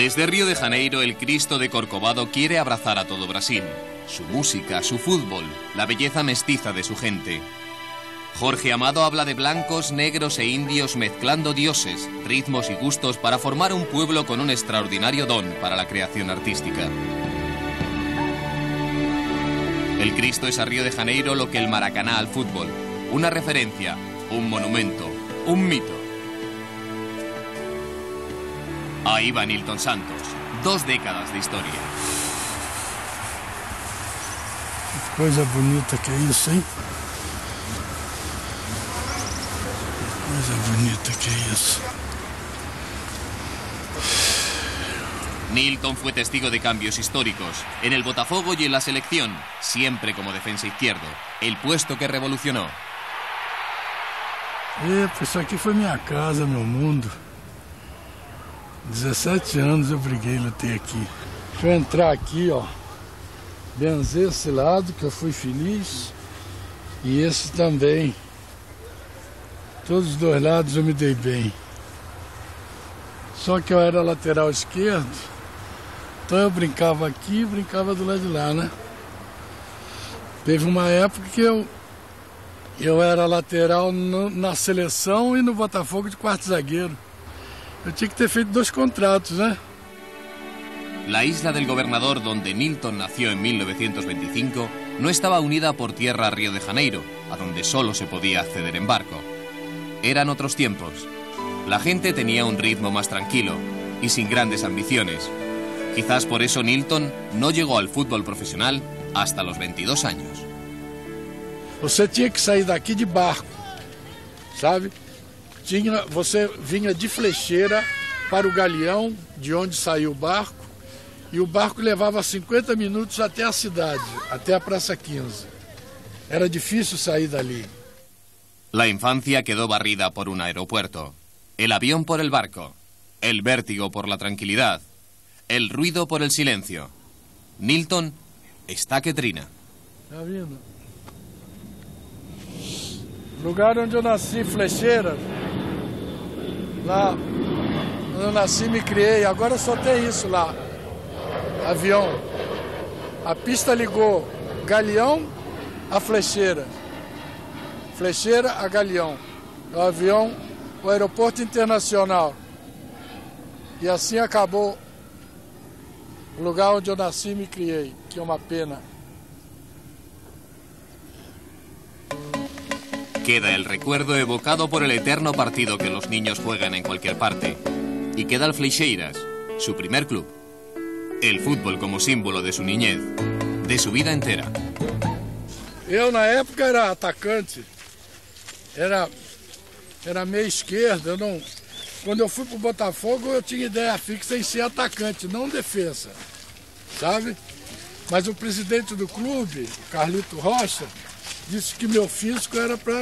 Desde Río de Janeiro, el Cristo de Corcovado quiere abrazar a todo Brasil. Su música, su fútbol, la belleza mestiza de su gente. Jorge Amado habla de blancos, negros e indios mezclando dioses, ritmos y gustos para formar un pueblo con un extraordinario don para la creación artística. El Cristo es a Río de Janeiro lo que el Maracaná al fútbol. Una referencia, un monumento, un mito. Ahí va Nilton Santos, 2 décadas de historia. Que coisa bonita que é isso, hein? Que coisa bonita que é isso. Nilton fue testigo de cambios históricos, en el Botafogo y en la selección, siempre como defensa izquierdo, el puesto que revolucionó. Isso aqui foi minha casa, meu mundo. 17 anos eu briguei, lutei aqui. Deixa eu entrar aqui, ó. Benzer esse lado, que eu fui feliz. E esse também. Todos os 2 lados eu me dei bem. Só que eu era lateral esquerdo. Então eu brincava aqui e brincava do lado de lá, né? Teve uma época que eu era lateral na seleção e no Botafogo de quarto zagueiro. Eu tinha que ter feito 2 contratos, né? La isla del Gobernador, donde Nilton nació en 1925, no estaba unida por tierra a Río de Janeiro, a donde solo se podía acceder en barco. Eran otros tiempos. La gente tenía un ritmo más tranquilo y sin grandes ambiciones. Quizás por eso Nilton no llegó al fútbol profesional hasta los 22 años. Você tinha que sair daqui de barco, sabe? Você vinha de Flecheira para o Galeão, de onde saiu o barco, e o barco levava 50 minutos até a cidade, até a Praça 15. Era difícil sair dali. La infancia quedó barrida por un aeropuerto, el avión por el barco, el vértigo por la tranquilidad, el ruido por el silencio. Nilton está que trina. Tá vendo? Lugar onde eu nasci, Flecheira. Lá, onde eu nasci e me criei. Agora só tem isso lá. Avião. A pista ligou Galeão a Flecheira. Flecheira a Galeão. O avião, o aeroporto internacional. E assim acabou o lugar onde eu nasci e me criei, que é uma pena. Queda el recuerdo evocado por el eterno partido que los niños juegan en cualquier parte. Y queda el Fleixeiras, su primer club. El fútbol como símbolo de su niñez, de su vida entera. Eu, na época, era atacante. Era meia esquerda. Quando eu fui pro Botafogo, eu tinha ideia fixa em ser atacante, não defesa. Sabe? Mas o presidente do clube, Carlito Rocha, disse que meu físico era para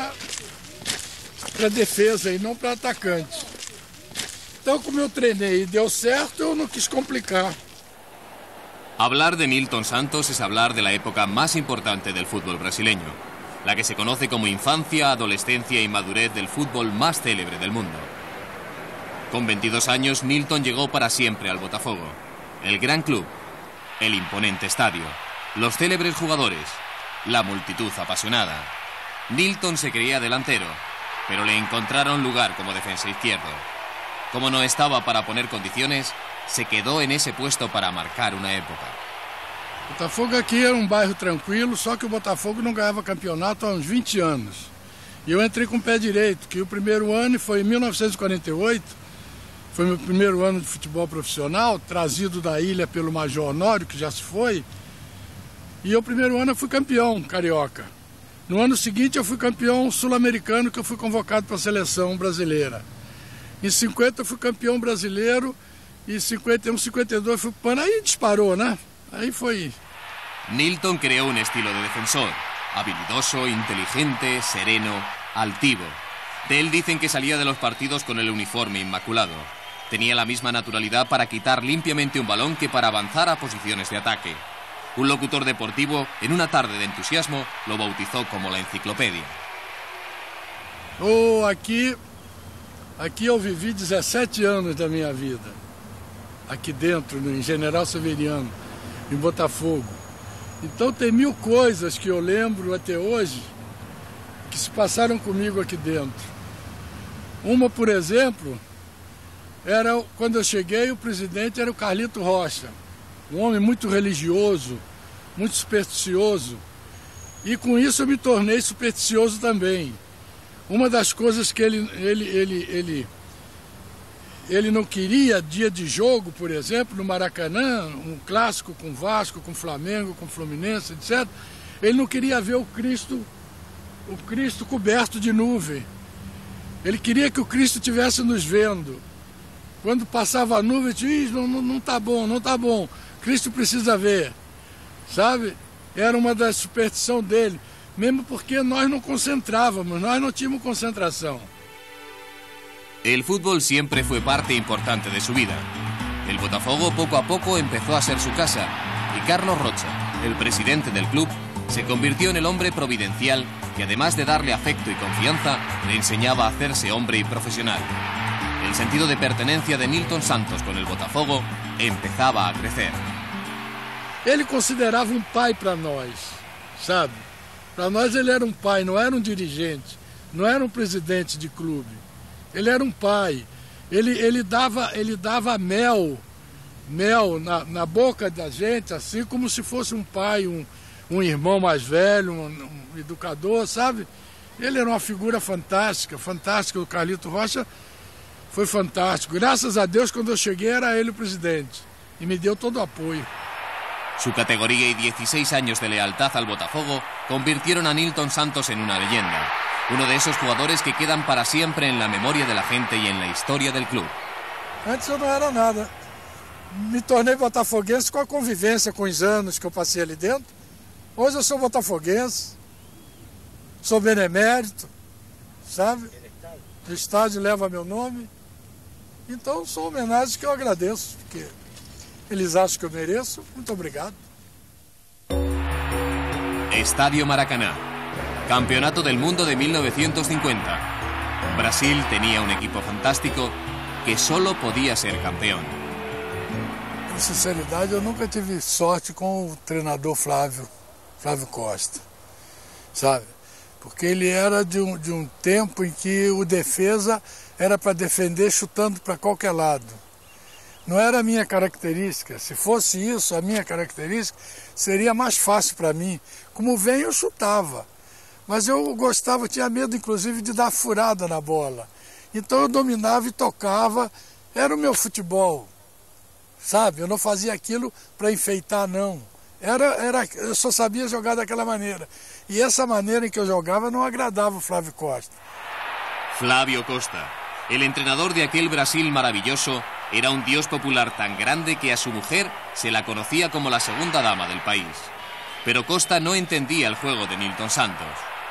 defesa e não para atacante. Então, como eu treinei e deu certo, eu não quis complicar. Hablar de Nilton Santos es hablar de la época más importante del fútbol brasileño, la que se conoce como infancia, adolescencia y madurez del fútbol más célebre del mundo. Con 22 años, Nilton llegó para siempre al Botafogo, el gran club, el imponente estadio, los célebres jugadores, la multitud apasionada. Nilton se creía delantero, pero le encontraron lugar como defensa izquierdo. Como no estaba para poner condiciones, se quedó en ese puesto para marcar una época. Botafogo aqui era um bairro tranquilo, só que o Botafogo não ganhava campeonato há uns 20 anos. E eu entrei com o pé direito, que o primeiro ano foi em 1948, foi meu primeiro ano de futebol profissional, trazido da ilha pelo Major Honório, que já se foi. E o primeiro ano eu fui campeão carioca. No ano seguinte eu fui campeão sul-americano, que eu fui convocado para a seleção brasileira. Em 50 eu fui campeão brasileiro e em 51, 52 fui para o aí disparou, né? Aí foi. Nilton creó un estilo de defensor, habilidoso, inteligente, sereno, altivo. De él dicen que salía de los partidos con el uniforme inmaculado. Tenía la misma naturalidad para quitar limpiamente un balón que para avanzar a posiciones de ataque. Un locutor deportivo, en una tarde de entusiasmo, lo bautizó como la enciclopedia. Aqui eu vivi 17 anos da minha vida. aqui dentro, em General Severiano, em Botafogo. Então tem mil coisas que eu lembro até hoje que se passaram comigo aqui dentro. Uma, por exemplo, era quando eu cheguei, o presidente era o Carlito Rocha, um homem muito religioso, muito supersticioso, e com isso eu me tornei supersticioso também. Uma das coisas que ele não queria, dia de jogo, por exemplo, no Maracanã, um clássico com Vasco, com Flamengo, com Fluminense, etc., ele não queria ver o Cristo coberto de nuvem. Ele queria que o Cristo estivesse nos vendo. Quando passava a nuvem, ele dizia, não está bom, não está bom. Cristo precisa ver, sabe? Era uma das superstições dele, mesmo porque nós não concentrávamos, nós não tínhamos concentración. El fútbol siempre fue parte importante de su vida. El Botafogo poco a poco empezó a ser su casa y Carlos Rocha, el presidente del club, se convirtió en el hombre providencial que, además de darle afecto y confianza, le enseñaba a hacerse hombre y profesional. El sentido de pertenencia de Nilton Santos con el Botafogo empezaba a crecer. Ele considerava um pai para nós, sabe? Para nós ele era um pai, não era um dirigente, não era um presidente de clube. Ele era um pai. Ele dava mel na boca da gente, assim como se fosse um pai, um irmão mais velho, um educador, sabe? Ele era uma figura fantástica, fantástica. O Carlito Rocha foi fantástico. Graças a Deus, quando eu cheguei, era ele o presidente e me deu todo o apoio. Su categoría y 16 años de lealtad al Botafogo convirtieron a Nilton Santos en una leyenda. Uno de esos jugadores que quedan para siempre en la memoria de la gente y en la historia del club. Antes eu não era nada. Me tornei botafoguense com a convivência, com os anos que eu passei ali dentro. Hoje eu sou botafoguense, sou benemérito, sabe? O estádio leva meu nome. Então são homenagens que eu agradeço, porque eles acham que eu mereço. Muito obrigado. Estadio Maracaná. Campeonato del Mundo de 1950. Brasil tenía un equipo fantástico que solo podía ser campeón. Com sinceridade, eu nunca tive sorte com o treinador Flávio Costa, sabe? Porque ele era de um tempo em que o defesa era para defender chutando para qualquer lado. Não era a minha característica. Se fosse isso, a minha característica, seria mais fácil para mim. Como vem, eu chutava. Mas eu gostava, tinha medo, inclusive, de dar furada na bola. Então eu dominava e tocava. Era o meu futebol, sabe? Eu não fazia aquilo para enfeitar, não. Eu só sabia jogar daquela maneira. E essa maneira em que eu jogava não agradava o Flávio Costa. Flávio Costa, el entrenador de aquel Brasil maravilloso, era un dios popular tan grande que a su mujer se la conocía como la segunda dama del país. Pero Costa no entendía el juego de Nilton Santos.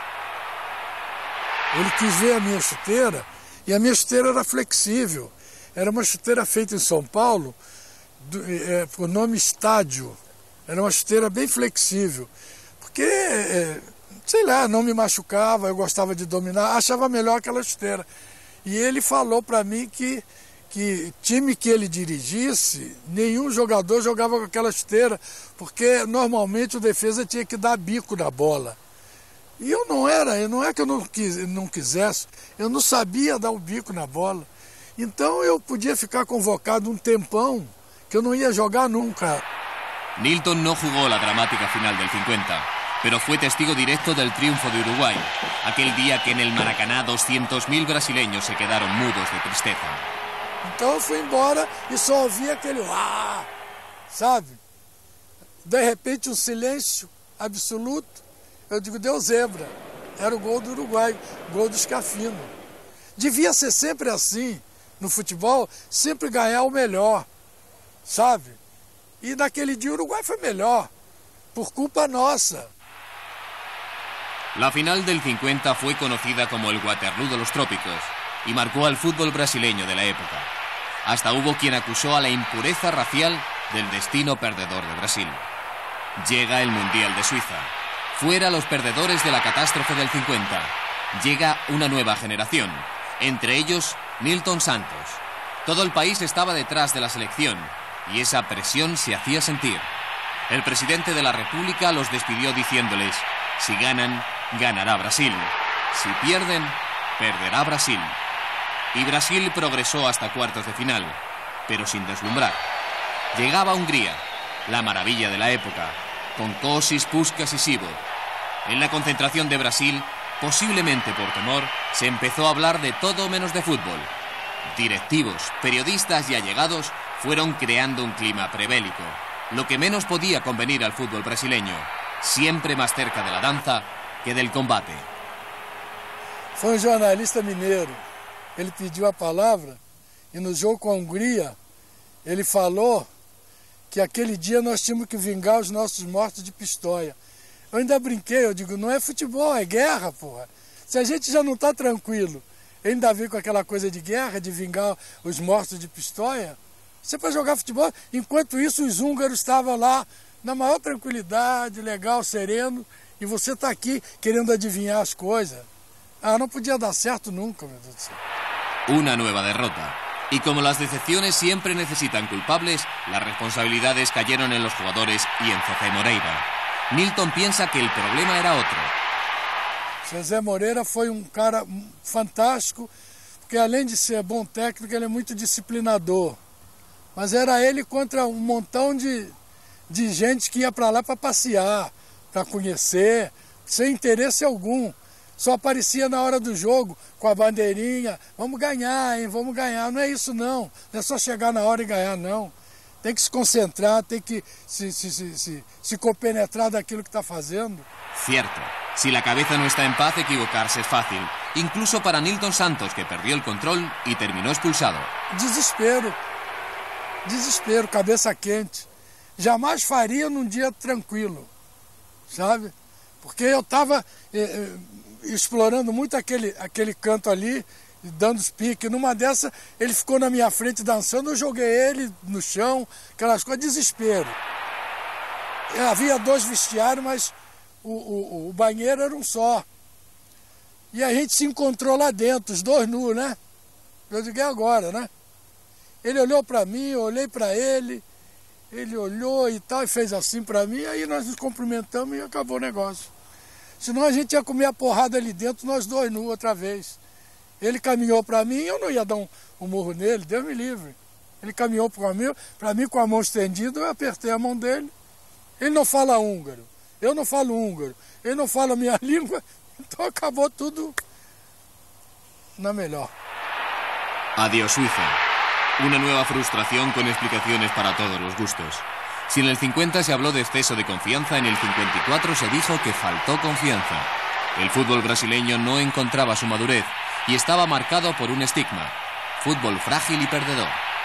Ele quis ver a minha chuteira, e a minha chuteira era flexível. Era uma chuteira feita em São Paulo, por nome Estádio. Era uma chuteira bem flexível, porque, sei lá, não me machucava, eu gostava de dominar, achava melhor aquela chuteira. E ele falou para mim que time que ele dirigisse, nenhum jogador jogava com aquela chuteira, porque normalmente o defesa tinha que dar bico na bola. E eu não é que eu não quisesse, eu não sabia dar o bico na bola. Então eu podia ficar convocado um tempão que eu não ia jogar nunca. Nilton no jugó la dramática final del 50, pero fue testigo directo del triunfo de Uruguay, aquel día que en el Maracaná 200.000 brasileños se quedaron mudos de tristeza. Então eu fui embora e só ouvia aquele sabe? De repente um silêncio absoluto. Eu digo, deu zebra. Era o gol do Uruguai, gol do Scafino. Devia ser sempre assim, no futebol, sempre ganhar o melhor, sabe? E naquele dia o Uruguai foi melhor, por culpa nossa. La final del 50 fue conocida como el Waterloo de los trópicos y marcó al fútbol brasileño de la época. Hasta hubo quien acusó a la impureza racial del destino perdedor de Brasil. Llega el Mundial de Suiza. Fuera los perdedores de la catástrofe del 50. Llega una nueva generación, entre ellos Nilton Santos. Todo el país estaba detrás de la selección y esa presión se hacía sentir. El presidente de la República los despidió diciéndoles: si ganan, ganará Brasil. Si pierden, perderá Brasil. Y Brasil progresó hasta cuartos de final, pero sin deslumbrar. Llegaba Hungría, la maravilla de la época, con Kossis, Puskás y Sivó. En la concentración de Brasil, posiblemente por temor, se empezó a hablar de todo menos de fútbol. Directivos, periodistas y allegados fueron creando un clima prebélico, lo que menos podía convenir al fútbol brasileño, siempre más cerca de la danza que del combate. Foi jornalista mineiro. Ele pediu a palavra e no jogo com a Hungria, ele falou que aquele dia nós tínhamos que vingar os nossos mortos de Pistoia. Eu ainda brinquei, eu digo, não é futebol, é guerra, porra. Se a gente já não está tranquilo, ainda vem com aquela coisa de guerra, de vingar os mortos de Pistoia, você para jogar futebol, enquanto isso os húngaros estavam lá na maior tranquilidade, legal, sereno, e você está aqui querendo adivinhar as coisas. Ah, no podía dar cierto nunca, meu Deus do céu. Una nueva derrota. Y como las decepciones siempre necesitan culpables, las responsabilidades cayeron en los jugadores y en José Moreira. Nilton piensa que el problema era otro. José Moreira foi cara fantástico, porque além de ser bom técnico, ele é muito disciplinador. Mas era ele contra um montão de gente que ia para lá para passear, para conhecer, sem interesse algum. Só aparecia na hora do jogo, com a bandeirinha, vamos ganhar, hein, vamos ganhar. Não é isso não, não é só chegar na hora e ganhar não. Tem que se concentrar, tem que se compenetrar daquilo que está fazendo. Cierto, si la cabeza no está en paz, equivocarse es fácil. Incluso para Nilton Santos, que perdió el control y terminó expulsado. Desespero, cabeça quente. Jamais faria num dia tranquilo, sabe? Porque eu estava explorando muito aquele canto ali, dando os piques. Numa dessa, ele ficou na minha frente dançando, eu joguei ele no chão, aquelas coisas, desespero. Havia 2 vestiários, mas o banheiro era um só. E a gente se encontrou lá dentro, os 2 nus, né? Eu digo, é agora, né? Ele olhou para mim, eu olhei para ele, ele olhou e tal, e fez assim para mim, aí nós nos cumprimentamos e acabou o negócio. Senão a gente ia comer a porrada ali dentro, nós 2 nus outra vez. Ele caminhou para mim, eu não ia dar um murro nele, Deus me livre. Ele caminhou para mim com a mão estendida, eu apertei a mão dele. Ele não fala húngaro, eu não falo húngaro, ele não fala a minha língua, então acabou tudo na melhor. Adiós Suiza. Una nueva frustración con explicaciones para todos los gustos. Si en el 50 se habló de exceso de confianza, en el 54 se dijo que faltó confianza. El fútbol brasileño no encontraba su madurez y estaba marcado por un estigma: fútbol frágil y perdedor.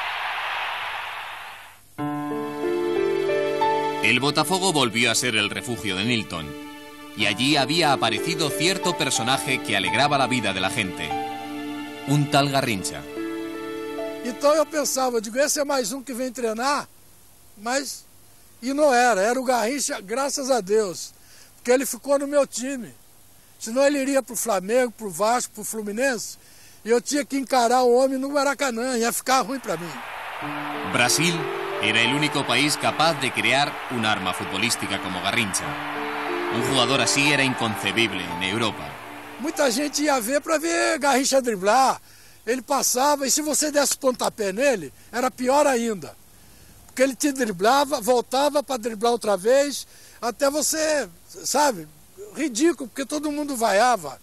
El Botafogo volvió a ser el refugio de Nilton, y allí había aparecido cierto personaje que alegraba la vida de la gente: un tal Garrincha. Então eu pensava, digo, esse é mais um que vem treinar, mas... E não era o Garrincha, graças a Deus, porque ele ficou no meu time. Senão ele iria para o Flamengo, para o Vasco, para o Fluminense, e eu tinha que encarar o homem no Maracanã, ia ficar ruim para mim. Brasil era el único país capaz de crear un arma futbolística como Garrincha. Un jugador así era inconcebible en Europa. Muita gente ia ver para ver Garrincha driblar. Ele passava e se você desse pontapé nele, era pior ainda. Porque ele te driblava, voltava para driblar outra vez, até você, sabe, ridículo, porque todo mundo vaiava.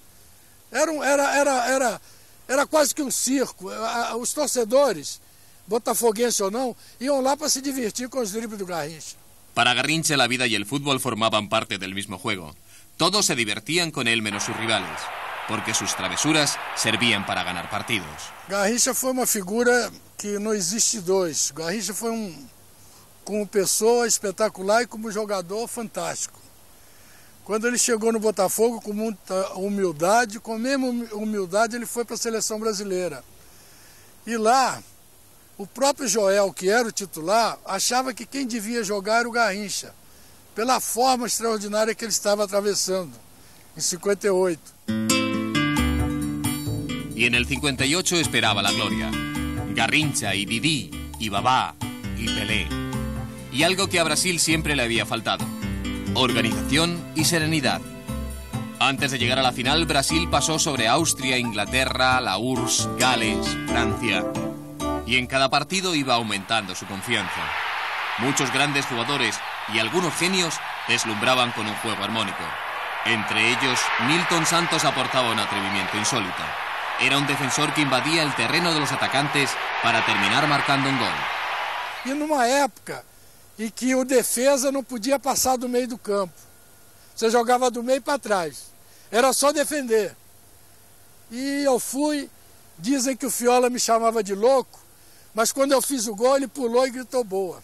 Era quase que um circo. Os torcedores, botafoguenses ou não, iam lá para se divertir com os dribles do Garrincha. Para Garrincha la vida y el fútbol formaban parte del mismo juego. Todos se divertían con él menos sus rivales, porque sus travesuras servían para ganar partidos. Garrincha foi uma figura que não existe dois. Garrincha foi como pessoa espetacular e como jogador fantástico. Quando ele chegou no Botafogo com muita humildade, com a mesma humildade ele foi para a seleção brasileira. E lá, o próprio Joel, que era o titular, achava que quem devia jogar era o Garrincha, pela forma extraordinária que ele estava atravessando, em 58. Y en el 58 esperaba la gloria. Garrincha y Didi y Babá y y Pelé. Y algo que a Brasil siempre le había faltado: organización y serenidad. Antes de llegar a la final, Brasil pasó sobre Austria, Inglaterra, la URSS, Gales, Francia. Y en cada partido iba aumentando su confianza. Muchos grandes jugadores y algunos genios deslumbraban con un juego armónico. Entre ellos, Nilton Santos aportaba un atrevimiento insólito. Era un defensor que invadía el terreno de los atacantes para terminar marcando un gol. E numa época em que o defesa não podia passar do meio do campo. Você jogava do meio para trás. Era só defender. E eu fui, dizem que o Fiola me chamava de louco, mas quando eu fiz o gol ele pulou e gritou boa.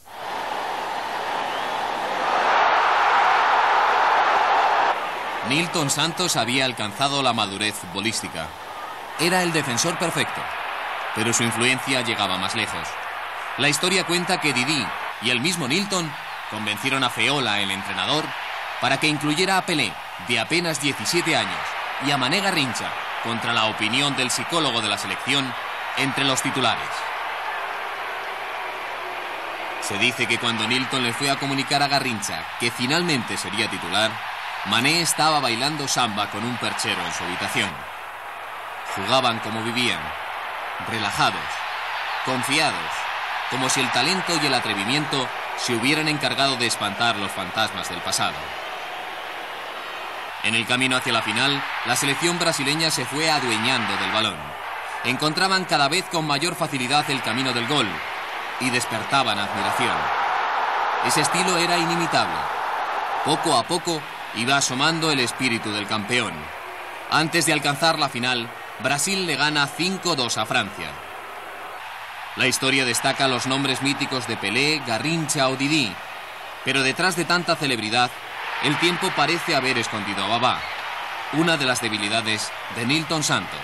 Nilton Santos había alcanzado la madurez futbolística. Era el defensor perfecto, pero su influencia llegaba más lejos. La historia cuenta que Didi y el mismo Nilton convencieron a Feola, el entrenador, para que incluyera a Pelé, de apenas 17 años, y a Mané Garrincha, contra la opinión del psicólogo de la selección, entre los titulares. Se dice que cuando Nilton le fue a comunicar a Garrincha que finalmente sería titular, Mané estaba bailando samba con un perchero en su habitación. Jugaban como vivían, relajados, confiados, como si el talento y el atrevimiento se hubieran encargado de espantar los fantasmas del pasado. En el camino hacia la final, la selección brasileña se fue adueñando del balón. Encontraban cada vez con mayor facilidad el camino del gol y despertaban admiración. Ese estilo era inimitable. Poco a poco iba asomando el espíritu del campeón. Antes de alcanzar la final, Brasil le gana 5-2 a Francia. La historia destaca los nombres míticos de Pelé, Garrincha o Didi, pero detrás de tanta celebridad, el tiempo parece haber escondido a Babá, una de las debilidades de Nilton Santos.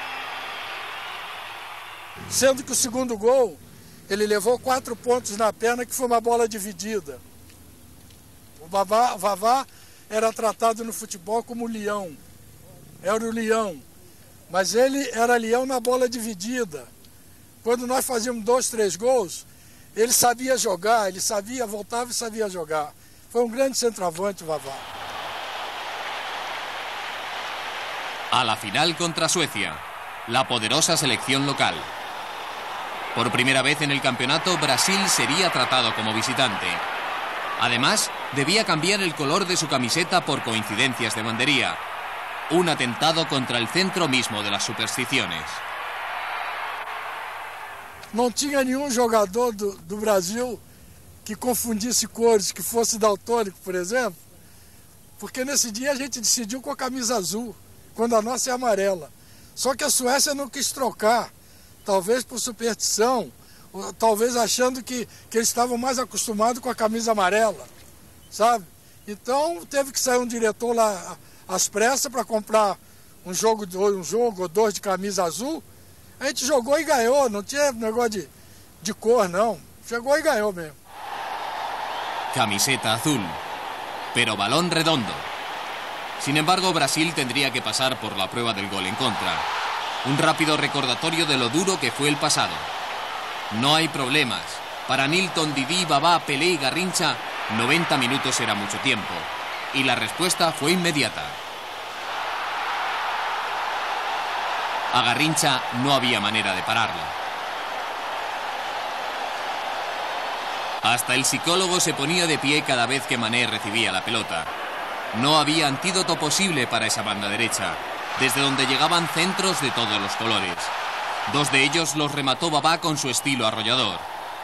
Sendo que o segundo gol, ele levou 4 pontos na perna, que foi uma bola dividida. O Vavá era tratado no futebol como leão, era o leão, mas ele era leão na bola dividida. Quando nós fazíamos 2, 3 gols, ele sabia jogar, ele sabia, voltava e sabia jogar. Foi um grande centroavante o Vavá. A la final contra Suecia, la poderosa selección local. Por primera vez en el campeonato, Brasil sería tratado como visitante. Además, debía cambiar el color de su camiseta por coincidencias de bandería. Un atentado contra el centro mismo de las supersticiones. Não tinha nenhum jogador do Brasil que confundisse cores, que fosse daltônico, por exemplo, porque nesse dia a gente decidiu com a camisa azul, quando a nossa é amarela. Só que a Suécia não quis trocar, talvez por superstição, ou talvez achando que eles estavam mais acostumados com a camisa amarela, sabe? Então teve que sair um diretor lá às pressas para comprar um jogo ou 2 de camisa azul. A gente jogou e ganhou, não tinha negócio de cor, não. Chegou e ganhou mesmo. Camiseta azul, pero balón redondo. Sin embargo, Brasil tendría que pasar por la prueba del gol en contra. Un rápido recordatorio de lo duro que fue el pasado. No hay problemas. Para Nilton, Didi, Babá, Pelé y Garrincha, 90 minutos era mucho tiempo. Y la respuesta fue inmediata. A Garrincha no había manera de pararla. Hasta el psicólogo se ponía de pie cada vez que Mané recibía la pelota. No había antídoto posible para esa banda derecha, desde donde llegaban centros de todos los colores. 2 de ellos los remató Babá con su estilo arrollador.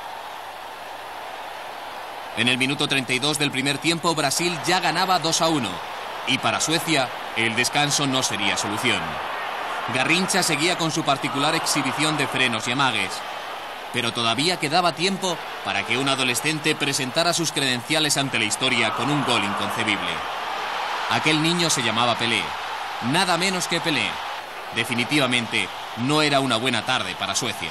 En el minuto 32 del primer tiempo, Brasil ya ganaba 2-1. Y para Suecia, el descanso no sería solución. Garrincha seguía con su particular exhibición de frenos y amagues. Pero todavía quedaba tiempo para que un adolescente presentara sus credenciales ante la historia con un gol inconcebible. Aquel niño se llamaba Pelé, nada menos que Pelé. Definitivamente no era una buena tarde para Suecia.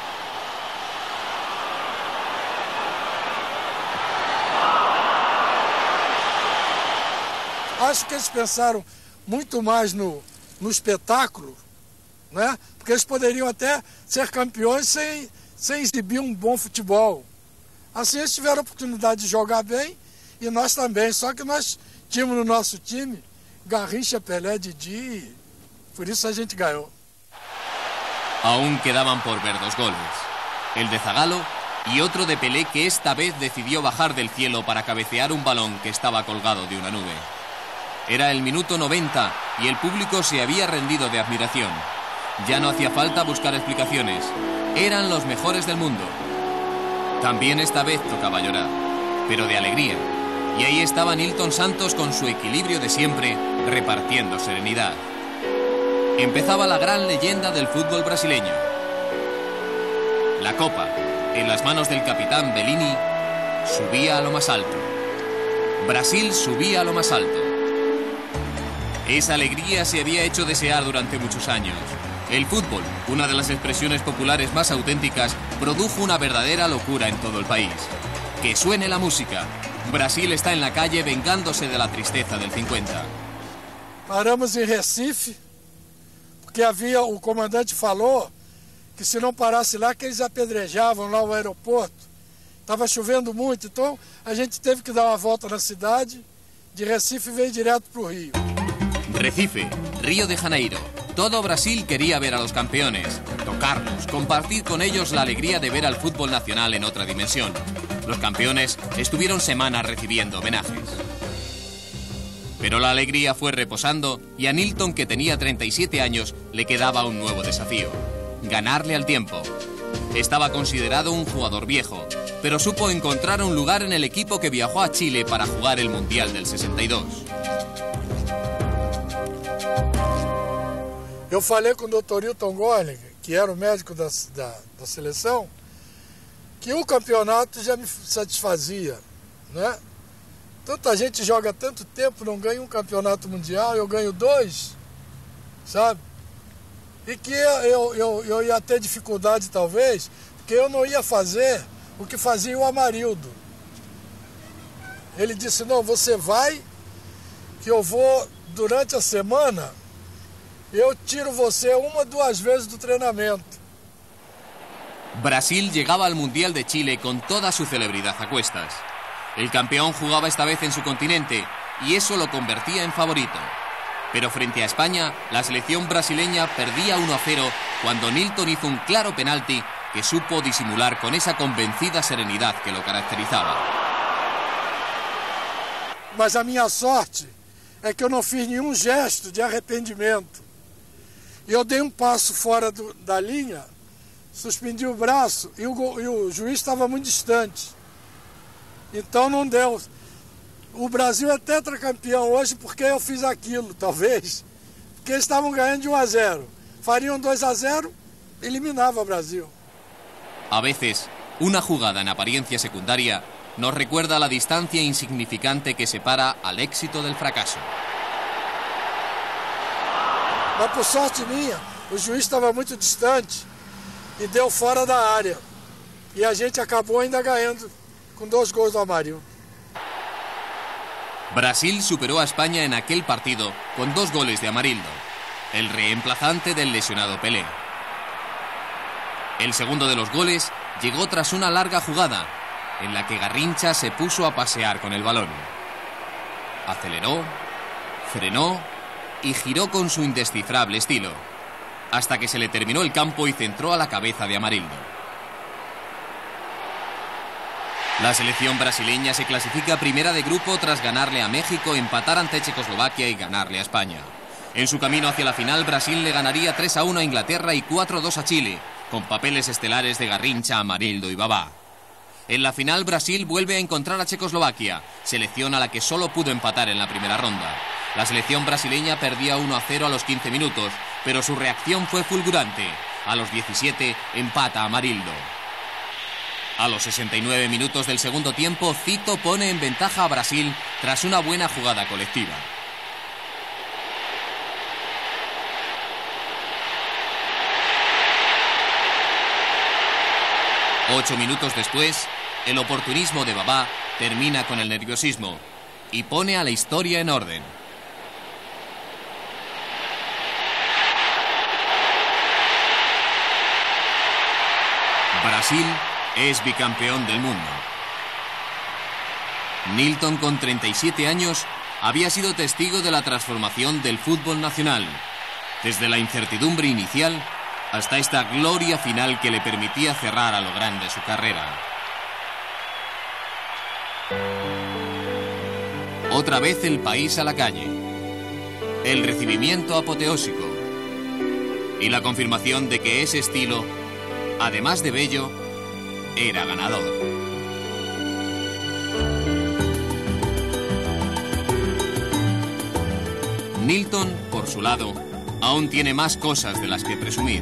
Acho que eles pensaram muito mais no espetáculo, né? Porque eles poderiam até ser campeões sem exibir um bom futebol. Assim eles tiveram a oportunidade de jogar bem e nós também. Só que nós tínhamos no nosso time Garrincha, Pelé, Didi, por isso a gente ganhou. Aún quedaban por ver 2 goles. El de Zagallo y otro de Pelé, que esta vez decidió bajar del cielo para cabecear un balón que estaba colgado de una nube. Era el minuto 90 y el público se había rendido de admiración. Ya no hacía falta buscar explicaciones. Eran los mejores del mundo. También esta vez tocaba llorar, pero de alegría. Y ahí estaba Nilton Santos con su equilibrio de siempre, repartiendo serenidad. Empezaba la gran leyenda del fútbol brasileño. La copa, en las manos del capitán Bellini, subía a lo más alto. Brasil subía a lo más alto. Esa alegría se había hecho desear durante muchos años. El fútbol, una de las expresiones populares más auténticas, produjo una verdadera locura en todo el país. Que suene la música. Brasil está en la calle vengándose de la tristeza del 50. Paramos em Recife, porque havia, o comandante falou que se não parasse lá, que eles apedrejavam lá o aeroporto. Estava chovendo muito, então a gente teve que dar uma volta na cidade. De Recife veio direto para o Rio. Recife, Río de Janeiro. Todo Brasil quería ver a los campeones, tocarlos, compartir con ellos la alegría de ver al fútbol nacional en otra dimensión. Los campeones estuvieron semanas recibiendo homenajes. Pero la alegría fue reposando y a Nilton, que tenía 37 años, le quedaba un nuevo desafío: ganarle al tiempo. Estaba considerado un jugador viejo, pero supo encontrar un lugar en el equipo que viajó a Chile para jugar el Mundial del 62. Eu falei com o Dr. Hilton Gorling, que era o médico da seleção, que o campeonato já me satisfazia, né? Tanta gente joga tanto tempo, não ganha um campeonato mundial, eu ganho 2, sabe? E que eu ia ter dificuldade talvez, porque eu não ia fazer o que fazia o Amarildo. Ele disse, não, você vai, que eu vou durante a semana, eu tiro você 1 ou 2 vezes do treinamento. Brasil llegaba al Mundial de Chile con toda su celebridad a cuestas. El campeón jugaba esta vez en su continente y eso lo convertía en favorito. Pero frente a España, la selección brasileña perdía 1-0 cuando Nilton hizo un claro penalti que supo disimular con esa convencida serenidad que lo caracterizaba. Mas a minha sorte é que eu não fiz nenhum gesto de arrependimento. Eu dei um passo fora da linha, suspendi o braço e o juiz estava muito distante. Então não deu. O Brasil é tetracampeão hoje porque eu fiz aquilo, talvez. Porque eles estavam ganhando de 1-0. Fariam 2-0, eliminava o Brasil. A veces, una jugada en apariencia secundaria nos recuerda la distancia insignificante que separa al éxito del fracaso. Mas por sorte minha, o juiz estava muito distante e deu fora da área. E a gente acabou ainda ganhando com 2 gols do Amarildo. Brasil superó a España en aquel partido con 2 goles de Amarildo, el reemplazante del lesionado Pelé. El segundo de los goles llegó tras una larga jugada en la que Garrincha se puso a pasear con el balón. Aceleró, frenó y giró con su indescifrable estilo, hasta que se le terminó el campo y centró a la cabeza de Amarildo. La selección brasileña se clasifica primera de grupo tras ganarle a México, empatar ante Checoslovaquia y ganarle a España. En su camino hacia la final, Brasil le ganaría 3-1 a Inglaterra y 4-2 a Chile, con papeles estelares de Garrincha, Amarildo y Babá. En la final, Brasil vuelve a encontrar a Checoslovaquia, selección a la que solo pudo empatar en la primera ronda. La selección brasileña perdía 1-0 a los 15 minutos, pero su reacción fue fulgurante. A los 17 empata Amarildo. A los 69 minutos del segundo tiempo, Zito pone en ventaja a Brasil tras una buena jugada colectiva. Ocho minutos después, el oportunismo de Babá termina con el nerviosismo y pone a la historia en orden. Brasil es bicampeón del mundo. Nilton, con 37 años, había sido testigo de la transformación del fútbol nacional, desde la incertidumbre inicial hasta esta gloria final que le permitía cerrar a lo grande su carrera. Otra vez el país a la calle, el recibimiento apoteósico y la confirmación de que ese estilo, además de bello, era ganador. Nilton, por su lado, aún tiene más cosas de las que presumir.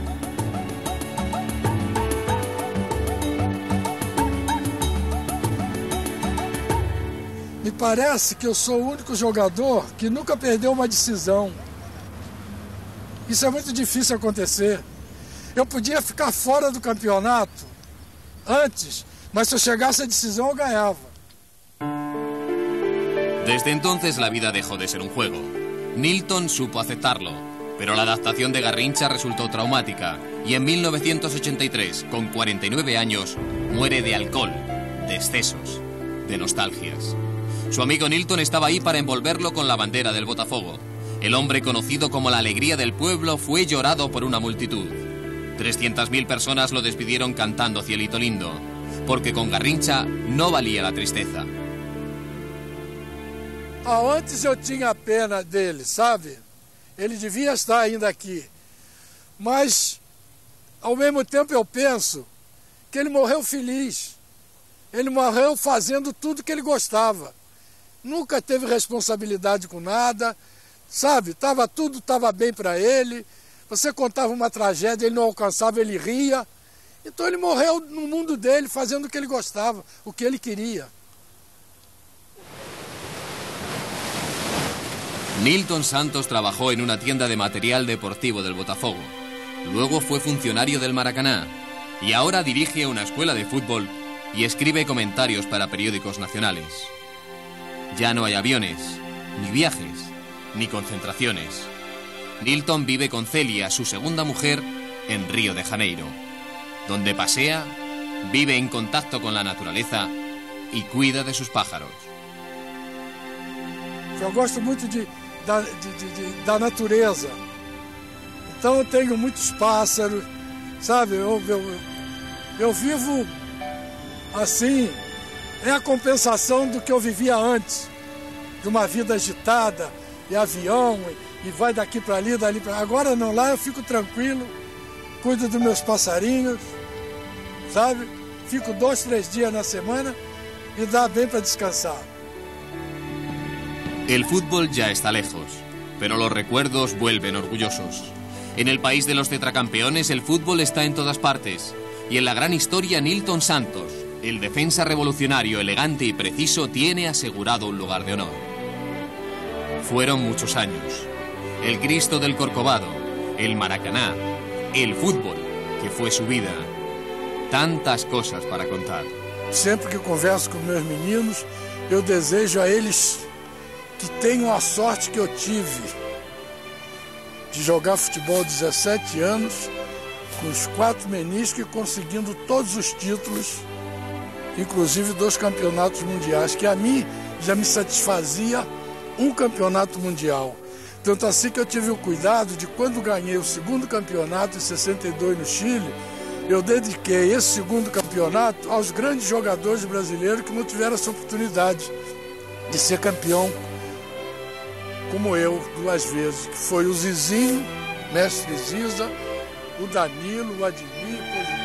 Me parece que eu sou o único jogador que nunca perdeu uma decisão. Isso é muito difícil acontecer. Eu podia ficar fora do campeonato antes, mas se eu chegasse à decisão eu ganhava. Desde entonces la vida dejó de ser un juego. Nilton supo aceptarlo, pero la adaptación de Garrincha resultó traumática y en 1983, con 49 años, muere de alcohol, de excesos, de nostalgias. Su amigo Nilton estaba ahí para envolverlo con la bandera del Botafogo. El hombre conocido como la alegría del pueblo fue llorado por una multitud. 300.000 personas lo despidieron cantando Cielito Lindo, porque con Garrincha no valía la tristeza. Antes eu tinha pena dele, sabe? Ele devia estar ainda aqui. Mas, ao mesmo tempo, eu penso que ele morreu feliz. Ele morreu fazendo tudo que ele gostava. Nunca teve responsabilidade com nada, sabe? Tudo estava bem para ele. Você contava uma tragédia, ele não alcançava, ele ria. Então ele morreu no mundo dele, fazendo o que ele gostava, o que ele queria. Nilton Santos trabajó en una tienda de material deportivo del Botafogo. Luego fue funcionario del Maracaná y ahora dirige una escuela de fútbol y escribe comentarios para periódicos nacionales. Ya no hay aviones, ni viajes, ni concentraciones. Nilton vive con Celia, su segunda mujer, en Río de Janeiro, donde pasea, vive en contacto con la naturaleza y cuida de sus pájaros. Eu gosto muito da natureza, então eu tenho muitos pássaros, sabe? Eu vivo assim, é a compensação do que eu vivia antes, de uma vida agitada, e avião, e vai daqui para ali, dali para lá. Agora não, lá eu fico tranquilo, cuido dos meus passarinhos, sabe? Fico 2, 3 dias na semana e dá bem para descansar. El fútbol ya está lejos, pero los recuerdos vuelven orgullosos. En el país de los tetracampeones el fútbol está en todas partes, y en la gran historia Nilton Santos, el defensa revolucionario, elegante y preciso, tiene asegurado un lugar de honor. Fueron muchos años. El Cristo del Corcovado, el Maracaná, el fútbol, que fue su vida. Tantas cosas para contar. Sempre que converso com meus meninos, eu desejo a eles que tenham a sorte que eu tive de jogar futebol 17 anos, com os 4 meniscos e conseguindo todos os títulos, inclusive 2 campeonatos mundiais, que a mim já me satisfazia um campeonato mundial. Tanto assim que eu tive o cuidado de, quando ganhei o 2º campeonato em 62 no Chile, eu dediquei esse 2º campeonato aos grandes jogadores brasileiros que não tiveram essa oportunidade de ser campeão como eu 2 vezes, que foi o Zizinho, mestre Ziza, o Danilo, o Ademir,